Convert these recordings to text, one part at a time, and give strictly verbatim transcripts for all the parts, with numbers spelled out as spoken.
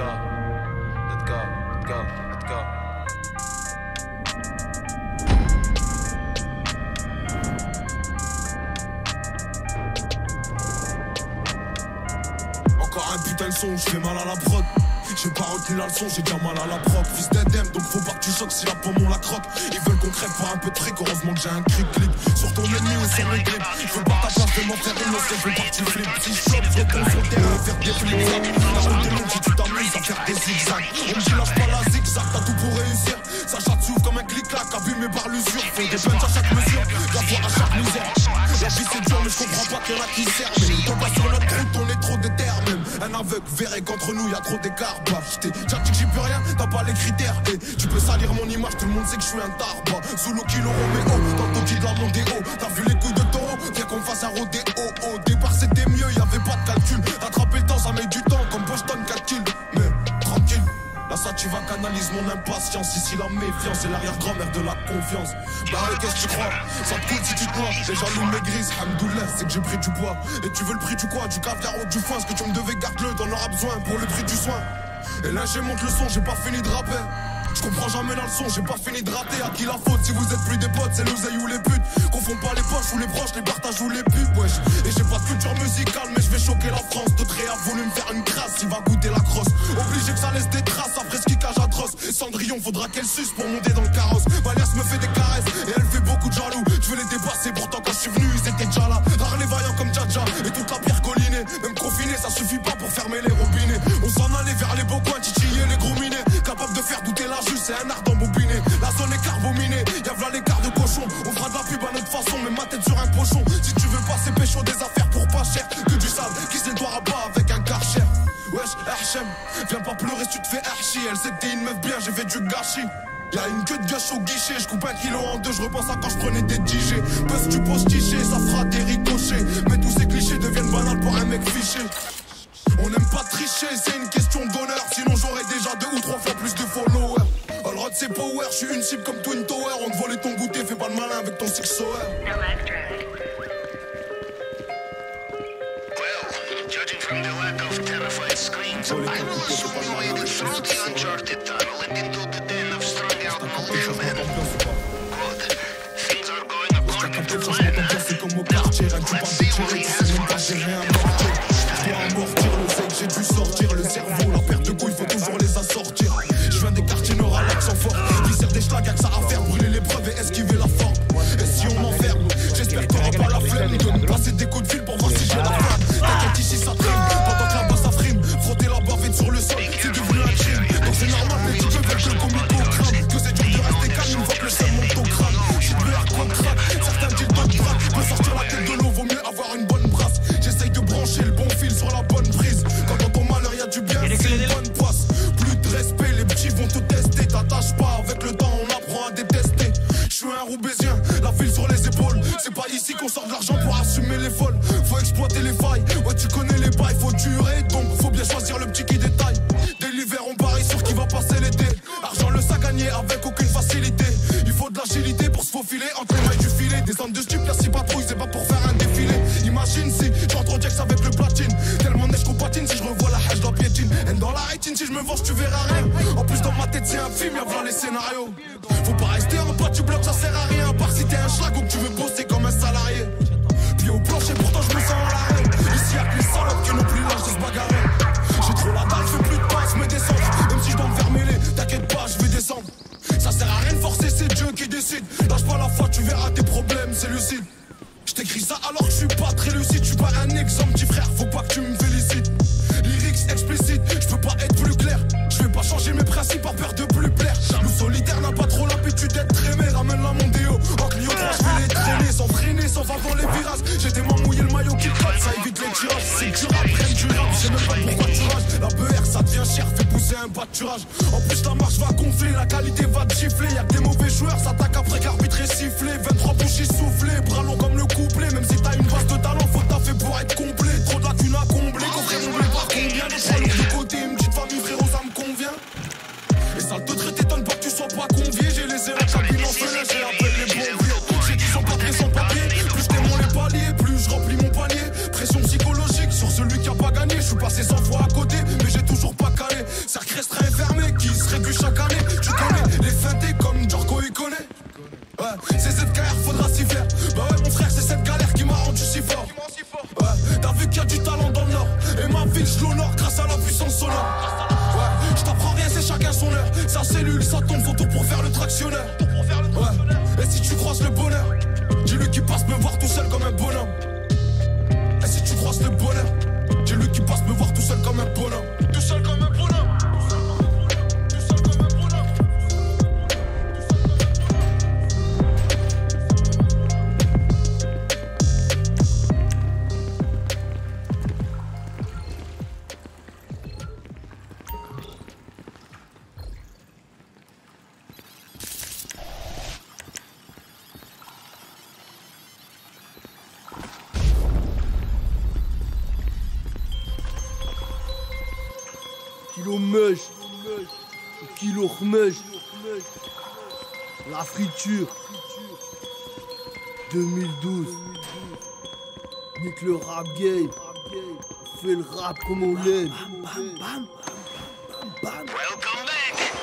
go, let's go, let's go, let's go. Encore un putain de son, j'fais mal à la prod. J'ai pas retenu la leçon, j'ai déjà mal à la prod. Fils d'Edem, donc faut pas que tu choques si la pomme on la croque. Ils veulent qu'on crève pour un peu de fric, heureusement que j'ai un cric-clic. Sur ton ennemi ou sur mes clips. Je veux pas ta place, fais-moi faire une autre, je veux pas que tu flippes. Si je chope, je retourne sur le terrain, faire des flics-flacs. La route est longue si tu t'amuses à faire des zigzags. On me dit lâche pas la zigzag, t'as tout pour réussir. Ça chatte s'ouvre comme un clic-clac, abîmé par l'usure. Fais des punches à chaque mesure, la voix à chaque misère. La vie c'est dur mais je comprends pas qu'il y en a qui servent. T'en pas sur notre route, on est trop déter même. Un aveugle verrait qu'entre nous y'a trop d'écart. Bah j't'ai déjà dit que j'y peux rien, t'as pas les critères. Et tu peux salir mon image, tout le monde sait que je suis un tarba. Zulu kilo Roméo, dans ton kid la mondéo. T'as vu les couilles de taureau, viens qu'on fasse un rodéo. Au départ c'était mieux, y'avait pas de calcul. Rattraper le temps ça met du temps, comme Boston quatre kills. Mais tranquille, là ça tu vas canalise mon impatience. Ici la méfiance et l'arrière-grand-mère de la confiance. Bah ouais qu'est-ce que tu crois, ça te coûte si tu te noies. Les jaloux maigrisent, hamdoullah c'est que j'ai pris du poids. Et tu veux le prix du quoi, du caviar ou du foin. Ce que tu me devais garde-le, t'en auras besoin pour le prix du soin. Et là j'ai monte le son, j'ai pas fini de rapper. Je comprends jamais la leçon, j'ai pas fini de rater. À qui la faute si vous êtes plus des potes, c'est l'oseille ou les putes. Confonds pas les poches ou les proches, les partages ou les putes, wesh. Et j'ai pas de culture musicale mais je vais choquer la France. D'autres a voulu me faire une crasse, il va goûter la crosse. Obligé que ça laisse des traces après ce qui cage atroce. Et Cendrillon faudra qu'elle suce pour monter dans le carrosse. Valias me fait des caresses et elle fait beaucoup de jaloux. Je veux les dépasser pourtant quand je suis venu ils étaient déjà là. Rares les vaillants comme Djadja et toute la pierre collinée. Même confiné ça suffit pas pour fermer les robinets. On s'en allait vers les beaux coins, titiller les gros minés. Capable de faire douter la juge, c'est un art d'embobiné. La zone est carbominée, y'a v'là l'écart de cochon. On fera de la pub à notre façon, mais ma tête sur un pochon. Si tu veux passer pécho des affaires pour pas cher, que du sale, qui se nettoiera pas avec un karcher. Wesh, Hachem, viens pas pleurer si tu te fais archi. Elle c'était une meuf bien, j'ai fait du gâchis. Y'a une queue de gâche au guichet, je coupe un kilo en deux, je repense à quand je prenais des D J. Buzz tu poses tiché, ça fera des ricochets. Mais tous ces clichés deviennent banals pour un mec fiché. On n'aime pas tricher, c'est une question d'honneur. Sinon j'aurais déjà deux ou trois fois plus de followers. Allrod c'est power, je suis une cible comme Twin Tower. On te volait ton goûter, fais pas le malin avec ton six soer. Judging from the lack of terrified screams, I will assume you waded through the uncharted tunnel and into the den of strung-out militiamen. Good. Things are going according to plan. Let's see what he has for us. Je dois amortir le sec, j'ai dû sortir le cerveau. La perte de couilles, faut toujours les assortir. Je viens des quartiers nord à l'accent fort. Qui sert des schlags, y'a que ça à faire. Brûler les preuves et esquiver la forme. Et si on m'enferme, j'espère que t'auras pas la flemme de me passer des coups de fil pour voir si j'ai la flamme. T'inquiète ici ça trime, pendant que là-bas ça frime. Frotter la bavette sur le sol, c'est devenu un crime. Donc c'est normal que les types veulent que le comico crame. Que c'est dur de rester calme une fois que le seul monte au crâne. J'ai de l'air qu'on craque, certains disent pas de braque. Peut sortir la tête de l'eau, vaut mieux avoir une bonne brasse. J'essaye de brancher le bon fil sur la bonne prise. Quand dans ton malheur y'a du bien, c'est une bonne poisse. Plus de respect, les petits vont te tester. T'attaches pas, avec le temps on apprend à détester. Je suis un Roubaisien, la ville sur les épaules. C'est pas ici qu'on sort de l'argent pour assumer les folles. Faut exploiter les failles, ouais tu connais les bails. Faut durer, donc faut bien choisir le petit qui détaille. Dès l'hiver on parie sur qui va passer l'été. Argent le sac gagné avec aucune facilité. Il faut de l'agilité pour se faufiler entre les mailles du filet. Des hommes de stup, y'a six patrouilles, c'est pas pour faire un défilé. Imagine si j'entre au Jax avec le platine. Tellement neige qu'on patine, si je revois la hache dans piétine. Et dans la rétine, si je me venge tu verras rien. En plus dans ma tête c'est un film, y'a voilà les scénarios. Faut pas rester en bas du bloc, ça sert à rien. À part si t'es un schlag ou que tu veux bosser comme un salarié. Puis au plancher pourtant je me sens en l'arrêt. Ici y'a que les salopes qui n'ont plus l'âge de se bagarrer. J'ai trop la dalle, je fais plus de passe, me descends. Même si je dois me faire mêler, t'inquiète pas, je vais descendre. Ça sert à rien de forcer, c'est Dieu qui décide. Lâche pas la foi, tu verras tes problèmes, c'est lucide. Je t'écris ça alors que je suis pas très lucide. Je suis pas un exemple, petit frère, faut pas que tu me félicites. Lyrics explicites, je peux pas être plus clair. Je vais pas changer mes principes par peur de plus plaire. Le solitaire n'a pas trop l'habitude d'être aimé. Ramène la mondéo, en Clio trois, je vais les traîner. Sans freiner, sans avant les virages. J'ai tellement mouillé le maillot qui colle, ça évite les tirages. C'est dur après du rap, je sais même pas pourquoi tu rages. La B R ça devient cher, fait pousser un pâturage. En plus la marche va gonfler, la qualité va te gifler. Y'a que des mauvais joueurs, s'attaquent après qu'arbitre est sifflé. vingt-trois bougies soufflées, bras longs comme le couplet. Même si t'as une base de talent, faut taffer pour être complet. Trop de lacunes à combler, coffret comblé par combien. Des trois lourds de côté, une petite famille frérot ça me convient. Et ça te traite, t'étonne pas que tu sois pas convié. J'ai les erreurs, j'appuie en fenêtre, j'ai appelé les bons vieux. J'ai dit sans papier, sans papier. Plus je démons les paliers, plus je remplis mon panier. Pression psychologique sur celui qui a pas gagné. Je suis passé cent fois à côté, mais j'ai toujours pas calé. ça tombe autour pour faire le tractionnaire. Ouais. Et si tu croises le bonheur, dis-lui qu'il passe me voir tout seul comme un bonhomme. Et si tu croises le bonheur, dis-lui qu'il passe me voir tout seul comme un bonhomme. Tout seul comme un bonhomme. Kilo mèche, kilo mèche, la friture, deux mille douze, nique le rap game, on fait le rap comme on l'aime. Welcome back.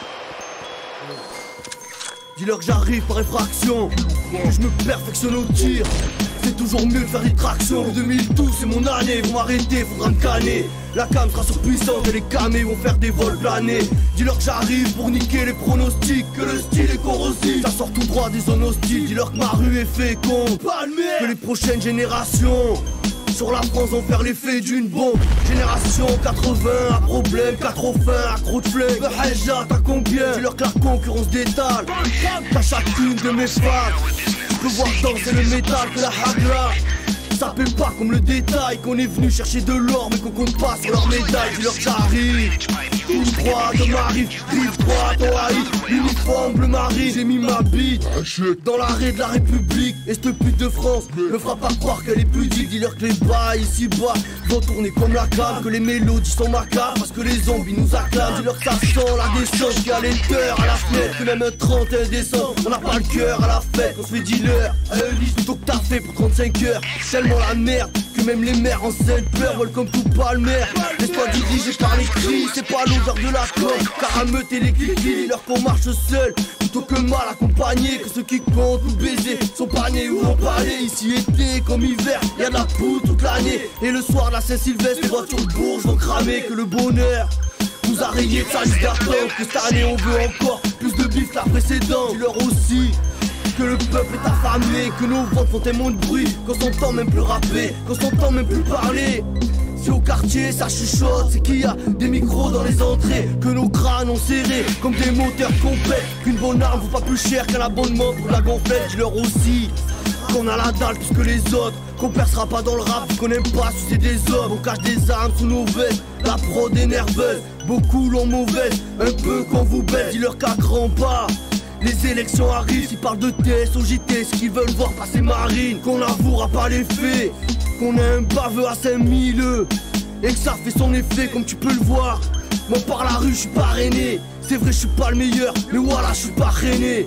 Dis-leur que j'arrive par effraction, que je me perfectionne au tir. C'est toujours mieux de faire des tractions. deux mille douze c'est mon année, vont m'arrêter, faudra me canner. La cam sera surpuissante et les camés vont faire des vols planés. Dis-leur que j'arrive pour niquer les pronostics, que le style est corrosif. Ça sort tout droit des zones hostiles. Dis-leur que ma rue est féconde, que les prochaines générations sur la France vont faire l'effet d'une bombe. Génération quatre-vingts, à problème, qu'à trop faim, à trop de flemme. Haja, t'as combien? Dis-leur que la concurrence détale. T'as chacune de mes phases. Je peux voir danser le métal que la hagra. Ça paie pas comme le détail, qu'on est venu chercher de l'or mais qu'on compte pas sur leur médaille. Dis-leur que j'arrive, tout droit de ma rive, rive droite au haït, uniforme bleu marine. J'ai mis ma bite dans l'arrêt de la République. Et cette pute de France me fera pas croire qu'elle est pudique. Dis-leur que les bails ici bas vont tourner comme la cave, que les mélodies sont macabres parce que les zombies nous acclament. Dis-leur que ça sent la descente, qu'il y a les cœurs à la fenêtre, que même un trente et un décembre on n'a pas le cœur à la fête. On se fait dealer à un lit plutôt que t'as fait pour trente-cinq heures. Tellement la merde que même les mères en scène pleurent, veulent comme tout palmer. Laisse-toi diriger par les cris, c'est pas l'odeur de la corde. Car à meuter les clics, dis-leur qu'on marche seul plutôt que mal accompagné, que ceux qui comptent ou baiser sont pas nés ou ont parlé. Ici été comme hiver, y'a de la poudre toute l'année. Et le soir de la Saint-Sylvestre, les voitures de bourges vont cramer. Que le bonheur nous a rayé de sa liste d'attente, que cette année on veut encore plus de bif que la précédente. Dis-leur aussi que le peuple est affamé, que nos ventes font tellement de bruit qu'on s'entend même plus rapper, qu'on s'entend même plus parler. Si au quartier ça chuchote, c'est qu'il y a des micros dans les entrées, que nos crânes ont serré comme des moteurs complets, qu'une bonne arme vaut pas plus cher qu'un abonnement pour la gonflette. Dis-leur aussi qu'on a la dalle plus que les autres, qu'on percera pas dans le rap, qu'on aime pas sucer des hommes. On cache des armes sous nos vestes, la prod est nerveuse, beaucoup l'ont mauvaise, un peu quand vous baisse. Dis-leur qu'à grands pas les élections arrivent, s'ils parlent de T S au J T, ce qu'ils veulent voir passer Marine. Qu'on avouera pas les faits, qu'on a un baveux à cinq mille et que ça fait son effet comme tu peux le voir. Moi par la rue je suis parrainé, c'est vrai je suis pas le meilleur, mais voilà je suis parrainé.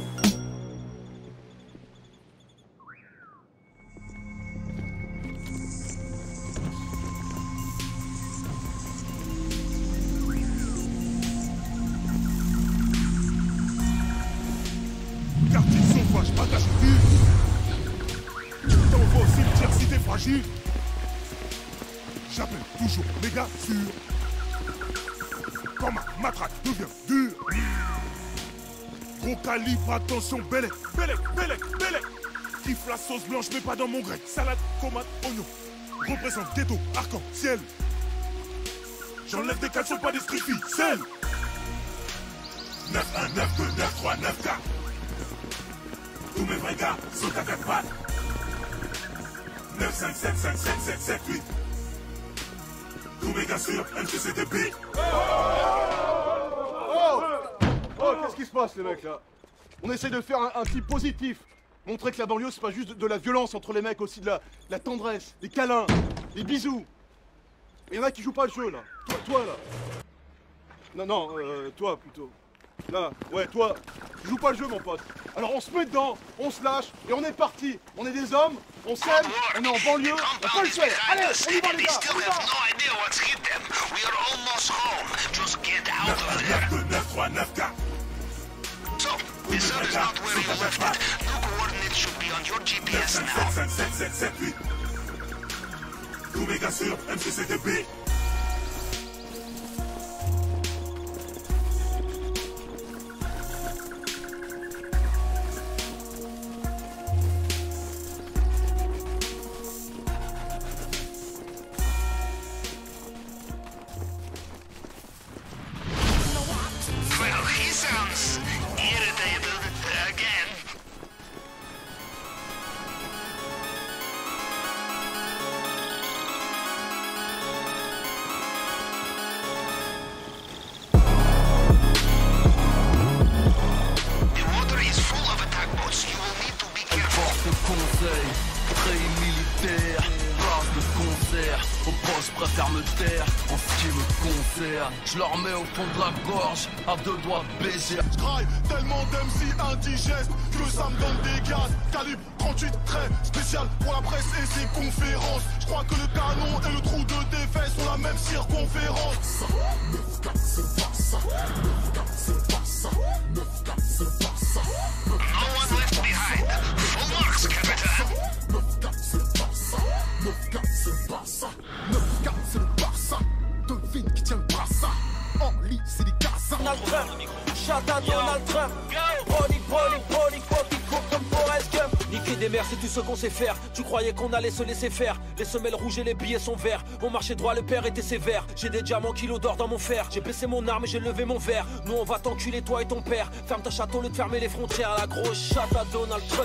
Quartier sauvage, attache tu t'envoies au cimetière si t'es fragile. J'appelle toujours méga sûr. Quand ma matraque devient dure. Gros calibre, attention, bellec, bellec, bellec, bellec. Kiffe la sauce blanche, mais pas dans mon grec. Salade, tomate, oignon. Représente ghetto, arc-en-ciel. J'enlève des caleçons, pas des striptease. Celle neuf un neuf deux neuf trois neuf quatre. Tous mes vrais gars sont à quatre pattes. neuf cinq sept cinq sept sept sept huit. Tous mes gars sur M C C T P. Oh, oh, qu'est-ce qui se passe les mecs là? On essaye de faire un, un type positif. Montrer que la banlieue c'est pas juste de, de la violence entre les mecs, aussi de la, de la tendresse, des câlins, des bisous. Il y en a qui jouent pas le jeu là. Toi, toi là. Non, non, euh, toi plutôt. Là, ouais, toi, tu joues pas le jeu mon pote. Alors on se met dedans, on se lâche et on est parti. On est des hommes, on s'aime, on est en banlieue, on peut le faire. Allez, on y va les gars, on y va. neuf trois neuf quatre. So, the sun is not where you left it. No coordinates should be on your G P S now. sept sept sept sept huit. Tous mes gars sur M C C T P. concert. Je leur mets au fond de la gorge, à deux doigts de baiser. J'graille tellement d'M C indigestes que ça me donne des gaz. Calibre trente-huit traits, spécial pour la presse et ses conférences. J'crois que le canon et le trou de tes fesses ont la même circonférence. neuf quatre c'est pas ça, neuf quatre c'est pas ça, neuf quatre c'est pas ça. No one left behind. Full marks, Captain. neuf quatre c'est pas ça, neuf quatre c'est pas ça, neuf quatre c'est le Barça. Devine qui tient le brassard. En lit c'est des cassins. Donald Trump, shout à Donald Trump. Brody, Brody, Brody, Brody, court comme Forrest Gump. Niquer des mers, c'est tout ce qu'on sait faire. Tu croyais qu'on allait se laisser faire. Les semelles rouges et les billets sont verts. On marchait droit, le père était sévère. J'ai des diamants kilos d'or dans mon fer. J'ai baissé mon arme et j'ai levé mon verre. Nous on va t'enculer toi et ton père. Ferme ta chatte au lieu de fermer les frontières. La grosse chatte à Donald Trump.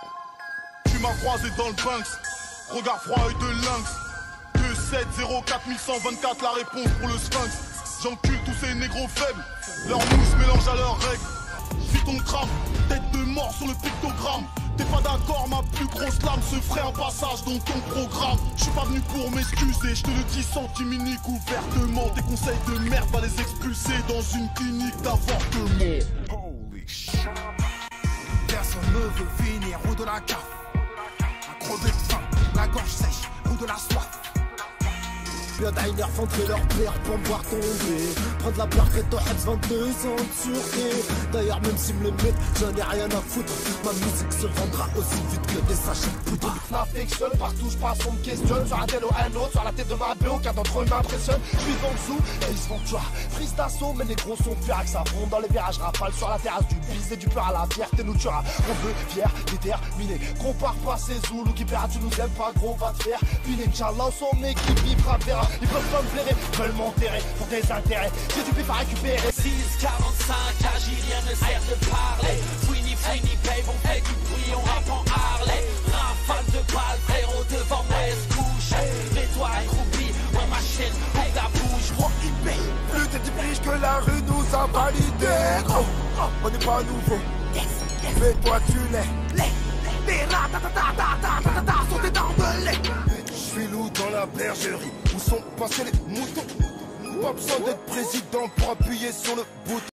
Tu m'as croisé dans le Banks. Regard froid et de lynx. deux sept zéro quatre cent vingt-quatre la réponse pour le Sphinx. J'encule tous ces négros faibles. Leurs mouches mélangent à leurs règles. Suis ton crâne, tête de mort sur le pictogramme. T'es pas d'accord, ma plus grosse lame se ferait un passage dans ton programme. J'suis pas venu pour m'excuser, j'te le dis senti-minique ouvertement. Tes conseils de merde va les expulser dans une clinique d'avortement. Holy shit. Personne ne veut finir ou de la caf. Un crevé de faim, la gorge sèche ou de la soif. Bien diner fondrer leur père pour me voir tomber. Prendre la barquette au Heds, vingt-deux ans de sûreté. D'ailleurs même s'ils me le mettent, j'en ai rien à foutre. Ma musique se vendra aussi vite que des sachets de poudre. M'affectionne, partout je passe on me questionne. Sur un tel ou un autre, sur la tête de ma B, aucun d'entre eux m'impressionne. Je suis dans le sous, et ils se vendent joie. Prise d'assaut, mais les gros sont fiers que ça fonde dans les virages rafales. Sur la terrasse du bis et du peur à la fierté nous tuera. On veut fier, déterminé. Compare pas ces Zoulous qui perdent, tu nous aimes pas gros, va te faire. Puis Inch'Allah, son équipe vivra verra. Ils peuvent pas me blairer, veulent m'enterrer pour des intérêts. J'ai du pif à récupérer. six quarante-cinq, agir, rien ne sert de parler. Sweeney, Sweeney, babe, on fait du bruit, on rappe en Harley. Rafale de balles, frérot, devant moi, elle se couche. Mets-toi accroupi, ouais, ma chaîne, pour ta bouche. Moi, il paye. Plus t'es riche que la rue nous a validé. Gros, on n'est pas nouveau. Mais toi tu l'es. Les ratatatatatatata sont des dents de lait. Je suis loup dans la bergerie où sont passés les moutons. Pas besoin d'être président pour appuyer sur le bouton.